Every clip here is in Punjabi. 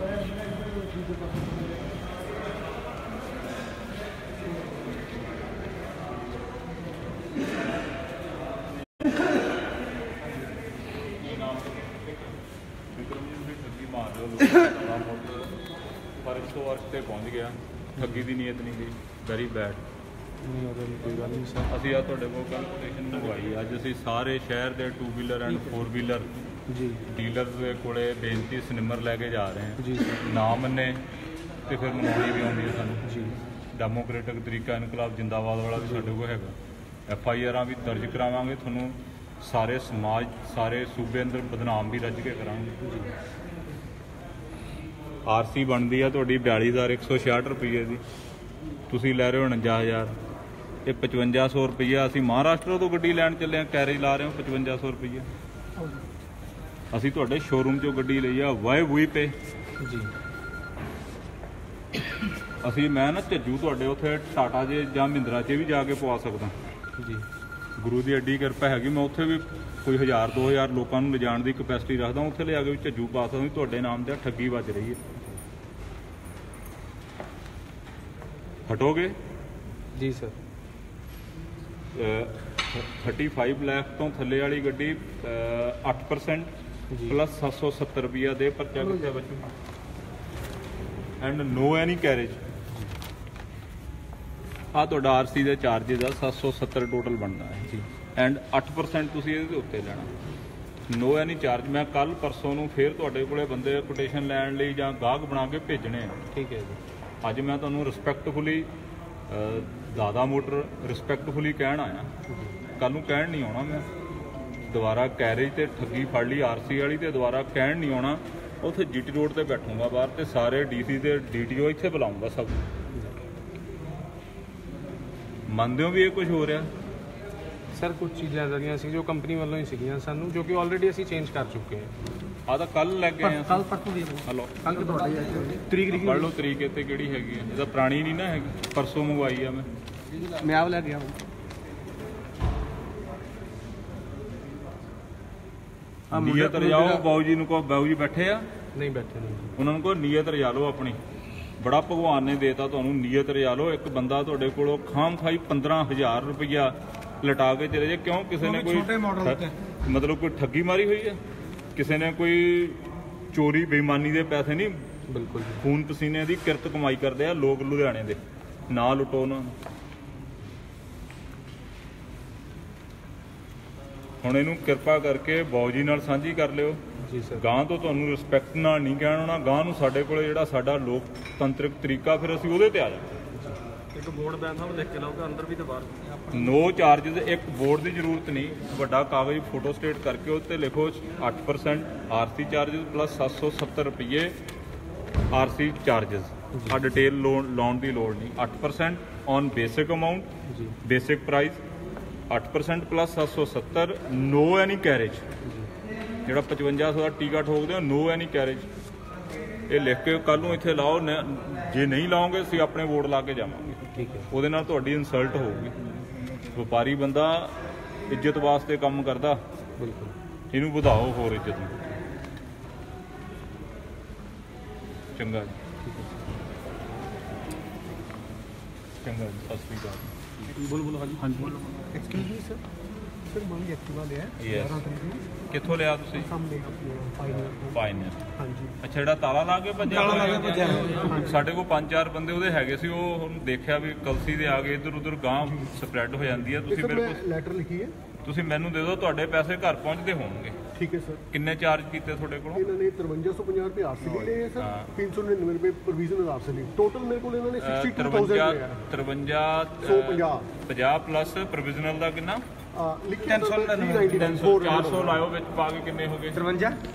फर्श तो वर्ष से पहुँच गया ठगी की नीयत नहीं थी वेरी बैड कोई गल नहीं सर ਅਸੀਂ ਆ ਤੁਹਾਡੇ ਕੋਲ ਕੰਪੀਟੀਸ਼ਨ ਮੰਗਵਾਈ ਅੱਜ ਅਸੀਂ ਸਾਰੇ ਸ਼ਹਿਰ ਦੇ 2 ਵੀਲਰ ਐਂਡ 4 ਵੀਲਰ जी ਡੀਲਰਸ ਦੇ ਕੋਲੇ ਬੇਨਤੀ ਸਿਨੇਮਰ ਲੈ ਕੇ ਜਾ ਰਹੇ ਹਾਂ जी ਨਾ ਮੰਨੇ ਤੇ ਫਿਰ ਮਨਾਉਣੀ ਵੀ ਆਉਂਦੀ ਹੈ ਸਾਨੂੰ जी ਡੈਮੋਕ੍ਰੈਟਿਕ ਤਰੀਕਾ ਇਨਕਲਾਬ ਜਿੰਦਾਬਾਦ ਵਾਲਾ ਵੀ ਸਾਡੇ ਕੋਲ ਹੈਗਾ FIR ਵੀ ਦਰਜ ਕਰਾਵਾਂਗੇ ਤੁਹਾਨੂੰ ਸਾਰੇ ਸਮਾਜ ਸਾਰੇ ਸੂਬੇ ਅੰਦਰ ਬਦਨਾਮ ਵੀ ਰੱਜ ਕੇ ਕਰਾਂਗੇ RC ਬਣਦੀ ਆ ਤੁਹਾਡੀ 42166 ਰੁਪਏ ਦੀ ਤੁਸੀਂ ਲੈ ਰਹੇ ਹੋ 49000 ਇਹ 5500 ਰੁਪਈਆ ਅਸੀਂ ਮਹਾਰਾਸ਼ਟਰ ਤੋਂ ਗੱਡੀ ਲੈਣ ਚੱਲੇ ਆ ਕੈਰੇਜ ਲਾ ਰਹੇ ਹਾਂ 5500 ਰੁਪਈਆ ਅਸੀਂ ਤੁਹਾਡੇ ਸ਼ੋਰੂਮ 'ਚੋਂ ਗੱਡੀ ਲਈ ਆ ਵਾਈ ਵੂਈ ਪੇ जी ਅਸੀਂ ਮੈਂ ਨਾ ਝੱਜੂ ਤੁਹਾਡੇ ਉੱਥੇ ਟਾਟਾ 'ਚ ਜਾਂ ਮਹਿੰਦਰਾ 'ਚ ਵੀ ਜਾ ਕੇ ਪਵਾ ਸਕਦਾ जी ਗੁਰੂ ਦੀ ਐਡੀ ਕਿਰਪਾ ਹੈਗੀ ਮੈਂ ਉੱਥੇ ਵੀ ਕੋਈ 1000 2000 ਲੋਕਾਂ ਨੂੰ ਲਿਜਾਣ ਦੀ ਕਪੈਸਿਟੀ ਰੱਖਦਾ ਉੱਥੇ ਲਿਆ ਕੇ ਵੀ ਝੱਜੂ ਪਾ ਸਕਦਾ ਤੁਹਾਡੇ ਨਾਮ ਤੇ ਠੱਗੀ ਵੱਜ ਰਹੀ ਹੈ ਹਟੋਗੇ जी सर 35 ਲੱਖ ਤੋਂ ਥੱਲੇ ਵਾਲੀ ਗੱਡੀ 8% ਪਲੱਸ 770 ਰੁਪਈਆ ਦੇ ਪਰਚਾ ਕਿੱਥੇ ਬਚੂ ਐਂਡ ਨੋ ਐਨੀ ਕੈਰੇਜ ਆ ਤੁਹਾਡਾ RC ਦੇ ਚਾਰਜਿਸ ਆ 770 ਟੋਟਲ ਬਣਦਾ ਹੈ जी ਐਂਡ 8% ਤੁਸੀਂ ਇਹਦੇ ਉੱਤੇ ਲੈਣਾ ਨੋ ਐਨੀ ਚਾਰਜ ਮੈਂ ਕੱਲ ਪਰਸੋਂ ਨੂੰ ਫੇਰ ਤੁਹਾਡੇ ਕੋਲੇ ਬੰਦੇ ਕੋਟੇਸ਼ਨ ਲੈਣ ਲਈ ਜਾਂ ਗਾਹਕ ਬਣਾ ਕੇ ਭੇਜਣੇ ਆ ठीक है जी ਅੱਜ ਮੈਂ ਤੁਹਾਨੂੰ ਰਿਸਪੈਕਟਫੁਲੀ ਦਾਦਾ ਮੋਟਰ ਰਿਸਪੈਕਟਫੁਲੀ ਕਹਿਣ ਆਇਆ ਕੱਲ ਨੂੰ ਕਹਿਣ ਨਹੀਂ ਆਉਣਾ ਮੈਂ ਦੁਬਾਰਾ ਕੈਰੇਜ ਤੇ ਠੱਗੀ ਫੜ ਲਈ RC ਵਾਲੀ ਤੇ ਦੁਬਾਰਾ ਕਹਿਣ ਨਹੀਂ ਆਉਣਾ ਉੱਥੇ GT ਰੋਡ ਤੇ ਬੈਠੂੰਗਾ ਬਾਹਰ ਤੇ ਸਾਰੇ DC ਤੇ DTO ਇੱਥੇ ਬੁਲਾਉਂਗਾ ਸਭ ਮੰਨਦੇ ਹੋ ਵੀ ਇਹ ਕੁਝ ਹੋ ਰਿਹਾ सर कुछ चीज़ें ऐसा सी जो कंपनी वालों ही सीखियां सानू जो कि ऑलरेडी असी चेंज कर चुके हैं ਆ ਤਾਂ ਕੱਲ ਲੈ ਕੇ ਆਏ कल परसों दी ਹਲੋ कल तो तरीक ਪੜ੍ਹ ਲਓ ਤਰੀਕ ਇੱਥੇ ਕਿਹੜੀ ਹੈਗੀ ਹੈ ਇਹਦਾ ਪੁਰਾਣੀ ਨਹੀਂ ਨਾ ਹੈਗੀ ਪਰਸੋਂ ਮੰਗਵਾਈ ਆ ਮੈਂ मैं आप ले गया ਨੀਅਤ ਰਜਾਓ ਬਾਊ ਜੀ ਨੂੰ ਕਹੋ ਬਾਊ ਜੀ ਬੈਠੇ ਆ नहीं बैठे नहीं ਉਹਨਾਂ ਨੂੰ ਕਹੋ ਨੀਅਤ ਰਜਾ ਲਓ ਆਪਣੀ ਬੜਾ ਭਗਵਾਨ ਨੇ ਦੇਤਾ ਤੁਹਾਨੂੰ ਨੀਅਤ ਰਜਾ ਲਓ ਇੱਕ ਬੰਦਾ ਤੁਹਾਡੇ ਕੋਲੋਂ ਖਾਮ ਖਾਈ 15000 ਰੁਪਈਆ ਲਟਾ ਕੇ ਚਲੇ ਜੇ ਕਿਉਂ ਕਿਸੇ ਨੇ ਕੋਈ ਮਤਲਬ ਕੋਈ ਠੱਗੀ ਮਾਰੀ ਹੋਈ ਹੈ ਕਿਸੇ ਨੇ ਕੋਈ ਚੋਰੀ ਬੇਈਮਾਨੀ ਦੇ ਪੈਸੇ ਨਹੀਂ बिल्कुल जी ਖੂਨ ਪਸੀਨੇ ਦੀ ਕਿਰਤ ਕਮਾਈ ਕਰਦੇ ਆ ਲੋਕ ਲੁਧਿਆਣੇ ਦੇ ਨਾ ਲੁੱਟੋ ਉਹਨਾਂ ਨੂੰ ਹੁਣ ਇਹਨੂੰ ਕਿਰਪਾ ਕਰਕੇ ਬਾਊ ਜੀ ਨਾਲ ਸਾਂਝੀ ਕਰ ਲਿਓ जी सर ਗਾਂ ਤੋਂ ਤੁਹਾਨੂੰ ਰਿਸਪੈਕਟ ਨਾਲ ਨਹੀਂ ਕਹਿਣਾ ਹੋਣਾ ਗਾਂ ਨੂੰ ਸਾਡੇ ਕੋਲੇ ਜਿਹੜਾ ਸਾਡਾ ਲੋਕਤੰਤਰਿਕ ਤਰੀਕਾ ਫਿਰ ਅਸੀਂ ਉਹਦੇ ਤੇ ਆ ਜਾਵਾਂਗੇ एक बोर्ड बैन था वो देख के लाओगे अंदर भी तो बाहर ਨੋ ਚਾਰजेस ਇੱਕ ਬੋਰਡ ਦੀ ਜ਼ਰੂਰਤ ਨਹੀਂ ਵੱਡਾ ਕਾਗਜ਼ ਫੋਟੋ ਸਟੇਟ ਕਰਕੇ ਉੱਤੇ ਲਿਖੋ 8% RC ਚਾਰजेस ਪਲੱਸ 770 ਰੁਪਏ RC ਚਾਰजेस ਆ ਡਿਟੇਲ ਲਾਉਣ ਦੀ ਲੋੜ ਨਹੀਂ 8% ਔਨ ਬੇਸਿਕ ਅਮਾਉਂਟ जी basic price 8% plus 770 no any carriage ਜਿਹੜਾ 5500 ਦਾ ਟੀਕਾ ਠੋਕਦੇ ਹੋ ਨੋ ਐਨੀ ਕੈਰੇਜ ਇਹ ਲਿਖ ਕੇ ਕੱਲ ਨੂੰ ਇੱਥੇ ਲਾਓ ਜੇ ਨਹੀਂ ਲਾਓਗੇ ਅਸੀਂ ਆਪਣੇ ਵੋਟ ਲਾ ਕੇ ਜਾਵਾਂਗੇ ठीक है ਉਹਦੇ ਨਾਲ ਤੁਹਾਡੀ ਇਨਸਲਟ ਹੋਊਗੀ ਵਪਾਰੀ ਬੰਦਾ ਇੱਜ਼ਤ ਵਾਸਤੇ ਕੰਮ ਕਰਦਾ बिल्कुल ਇਹਨੂੰ ਵਧਾਓ ਹੋਰ ਇੱਜ਼ਤ ਨੂੰ ਚੰਗਾ ਜੀ ਚੰਗਾ ਜੀ ਸਤਿ ਸ਼੍ਰੀ ਅਕਾਲ बोलो बोलो हाँ जी एक्सक्यूज मी सर सर मान एक्टिवा लिया है Yes. 11 तारीख को ਕਿੱਥੋਂ ਲਿਆ ਤੁਸੀਂ सामने फाइनल ਫਾਈਨ हाँ जी ਅੱਛਾ ਜਿਹੜਾ ਤਾਲਾ ਲਾ ਕੇ ਭੱਜਿਆ ਤਾਲਾ ਲਾ ਕੇ ਭੱਜਿਆ ਹੋਇਆ। ਸਾਡੇ ਕੋਲ 5-4 ਬੰਦੇ ਉਹਦੇ ਹੈਗੇ ਸੀ ਉਹ ਹੁਣ ਦੇਖਿਆ ਵੀ ਕਲਸੀ ਦੇ ਆ ਗਏ ਇੱਧਰ ਉੱਧਰ ਗਾਂ ਸਪਰੈਡ ਹੋ ਜਾਂਦੀ ਹੈ ਤੁਸੀਂ ਬਿਲਕੁਲ ਲੈਟਰ ਲਿਖੀ ਹੈ ਤੁਸੀਂ ਮੈਨੂੰ ਦੇ ਦਿਓ ਤੁਹਾਡੇ ਪੈਸੇ ਘਰ ਪਹੁੰਚਦੇ ਹੋਣਗੇ ठीक है सर ਕਿੰਨੇ ਚਾਰਜ ਕੀਤੇ ਤੁਹਾਡੇ ਕੋਲੋਂ इन्होंने 5350 रुपये RC लिए हैं सर 399 रुपये प्रोविजनल RC ली टोटल मेरे को इन्होंने 62000 लिया है 50 ਪਲੱਸ ਪ੍ਰੋਵੀਜ਼ਨਲ ਦਾ ਕਿੰਨਾ लिखिए 399 400 ਲਾਇਓ ਵਿੱਚ ਪਾ ਕੇ ਕਿੰਨੇ ਹੋ ਗਏ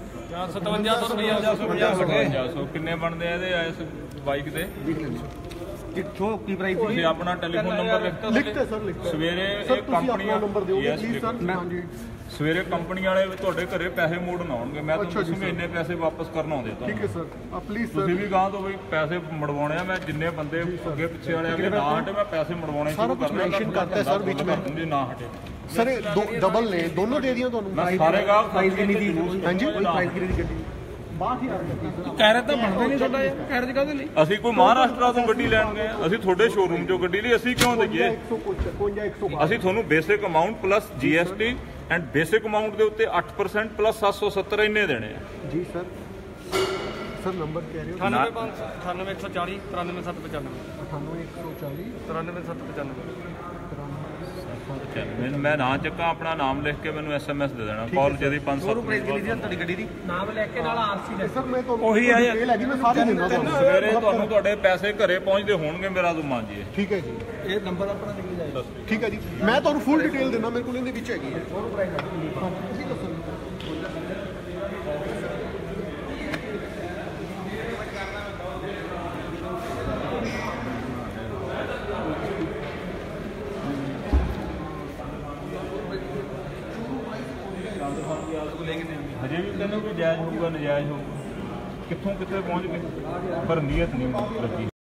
53 5500 ਕਿੰਨੇ ਬਣਦੇ ਆ ਇਹਦੇ ਇਸ ਬਾਈਕ ਦੇ कितों की प्राइस ਤੁਸੀਂ ਆਪਣਾ ਟੈਲੀਫੋਨ ਨੰਬਰ लिखते सर लिखते ਸਵੇਰੇ सर ਇਹ तुसी ਕੰਪਨੀ अपना नंबर दोगे Yes, प्लीज सर हाँ जी ਸਵੇਰੇ ਕੰਪਨੀ ਵਾਲੇ ਤੁਹਾਡੇ ਘਰੇ ਪੈਸੇ ਮੋੜਨ ਆਉਣਗੇ ਮੈਂ ਤੁਹਾਨੂੰ ਅੱਛਾ ਜੀ, ਦੱਸੂਗਾ ਇੰਨੇ ਪੈਸੇ ਵਾਪਸ ਕਰਨ ਆਉਂਦੇ ठीक है ਤੁਹਾਨੂੰ सर प्लीज ਤੁਸੀਂ सर ਵੀ ਗਾਂ ਤੋਂ ਬਈ ਪੈਸੇ ਮੜਵਾਉਣੇ ਆ ਮੈਂ ਜਿੰਨੇ ਬੰਦੇ ਅੱਗੇ ਪਿੱਛੇ ਵਾਲੇ ਅੱਗੇ ਨਾ ਹਟੇ ਮੈਂ ਪੈਸੇ ਮੜਵਾਉਣੇ ਸਾਰਾ ਸ਼ੁਰੂ ਕੁਛ ਕਰਨਾ mention ਕਰਤਾ ਸਰ ਵਿੱਚ ਮੈਂ। ਜੇ ਨਾ ਹਟੇ सर डबल ने दोनों दे दिया ਤੁਹਾਨੂੰ ਮੈਂ ਸਾਰੇ ਗਾਹ प्राइस कितनी थी हाँ जी प्राइस कितनी थी गड्डी ਕੈਰੇਜ ਤਾਂ ਬਣਦਾ ਨਹੀਂ ਤੁਹਾਡਾ ਯਾਰ, ਕੈਰੇਜ ਕਾਹਦੇ ਲਈ? ਅਸੀਂ ਕੋਈ ਮਹਾਰਾਸ਼ਟਰ ਤੋਂ ਗੱਡੀ ਲੈਣ ਗਏ ਹਾਂ? ਅਸੀਂ ਤੁਹਾਡੇ ਸ਼ੋਰੂਮ 'ਚੋਂ ਗੱਡੀ ਲਈ, ਅਸੀਂ ਕਿਉਂ ਦਈਏ? ਅਸੀਂ ਤੁਹਾਨੂੰ basic amount plus GST and basic amount ਦੇ ਉੱਤੇ 8% ਪਲੱਸ 770 ਇੰਨੇ ਦੇਣੇ ਆ ਜੀ ਸਰ। ਸਰ ਨੰਬਰ ਕਹਿ ਰਹੇ ਹੋ 98 140 93 795 98 140 93 795। ਮੈਂ ਨਾ ਚੱਕਾਂ, ਆਪਣਾ ਨਾਮ ਲਿਖ ਕੇ ਮੈਨੂੰ SMS ਦੇ ਦੇਣਾ, ਕਾਲ ਜਿਹਦੀ 5-7 ਤੁਹਾਡੀ ਗੱਡੀ ਦੀ ਨਾਮ ਲੈ ਕੇ ਨਾਲ RC ਲੈ। ਸਰ ਮੈਂ ਤੁਹਾਨੂੰ ਉਹੀ ਆ ਡਿਟੇਲ ਹੈਗੀ, ਮੈਂ ਸਾਰੀ ਦਿੰਦਾ ਤੁਹਾਨੂੰ। ਸਵੇਰੇ ਤੁਹਾਨੂੰ ਤੁਹਾਡੇ ਪੈਸੇ ਘਰੇ ਪਹੁੰਚਦੇ ਹੋਣਗੇ, ਮੇਰਾ ਤੋਂ ਮਾਂਜੀਏ। ਠੀਕ ਹੈ ਜੀ, ਇਹ ਨੰਬਰ ਆਪਣਾ ਨਿਕਲ ਜਾਏਗਾ। ਠੀਕ ਹੈ ਜੀ, ਮੈਂ ਤੁਹਾਨੂੰ ਫੁੱਲ ਡਿਟੇਲ ਦਿੰਦਾ, ਮੇਰੇ ਕੋਲ ਇਹਦੇ ਵਿੱਚ ਹੈਗੀ ਹੈ। ਤੁਸੀਂ ਦੱਸੋ। ਹਜੇ ਵੀ ਕਹਿੰਦੇ ਕੋਈ ਜਾਇਜ਼ ਹੋਊਗਾ, ਨਜਾਇਜ਼ ਹੋਊਗਾ, ਕਿੱਥੋਂ ਕਿੱਥੇ ਪਹੁੰਚ ਗਏ, ਪਰ ਨੀਅਤ ਨਹੀਂ ਲੱਗੀ।